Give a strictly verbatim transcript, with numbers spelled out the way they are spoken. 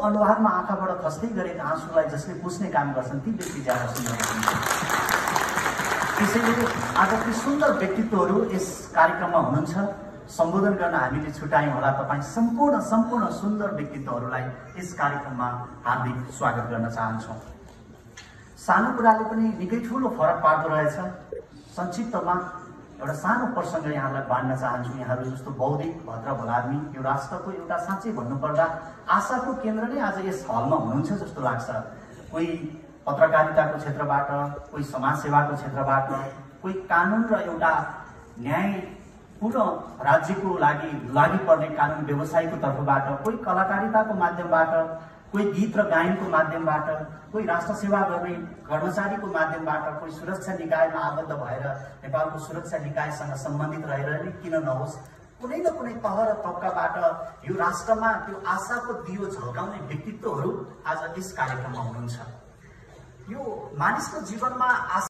अनुहारमा आँखाबाट खस्दै गरेका आँसुलाई जसले पुस्ने काम गर्छन् ती व्यक्ति ज्यादा सुन्दर हुनुहुन्छ। त्यसैले आज ती सुन्दर व्यक्तित्वहरू यस कार्यक्रममा हुनुहुन्छ। सम्बोधन गर्न हामीले छुटायौँ होला। तपाईँ सम्पूर्ण सम्पूर्ण सुन्दर व्यक्तित्वहरूलाई यस कार्यक्रममा हार्दिक स्वागत गर्न चाहन्छौँ। सानो कुराले पनि निकै ठुलो फरक पार्दो रहेछ। संक्षिप्तमा एउटा सानो प्रसङ्ग यहाँलाई बाँड्न चाहन्छु। यहाँहरू जस्तो बौद्धिक भद्र भलादमी यो राष्ट्रको एउटा साँच्चै भन्नुपर्दा आशाको केन्द्र नै आज यस हलमा हुनुहुन्छ जस्तो लाग्छ। कोही पत्रकारिताको क्षेत्रबाट, कोही समाजसेवाको क्षेत्रबाट, कोही कानुन र एउटा न्यायपूर्ण राज्यको लागि लागि पर्ने कानुन व्यवसायको तर्फबाट, कोही कलाकारिताको माध्यमबाट, कोही गीत र गायनको माध्यमबाट, कोही राष्ट्र सेवा गर्ने कर्मचारीको माध्यमबाट, कोही सुरक्षा निकायमा आबद्ध भएर नेपालको सुरक्षा निकायसँग सम्बन्धित रहेर नै किन नहोस्, कुनै न कुनै तह र तबकाबाट यो राष्ट्रमा त्यो आशाको दियो झल्काउने व्यक्तित्वहरू आज यस कार्यक्रममा हुनुहुन्छ। यो मानिसको जीवनमा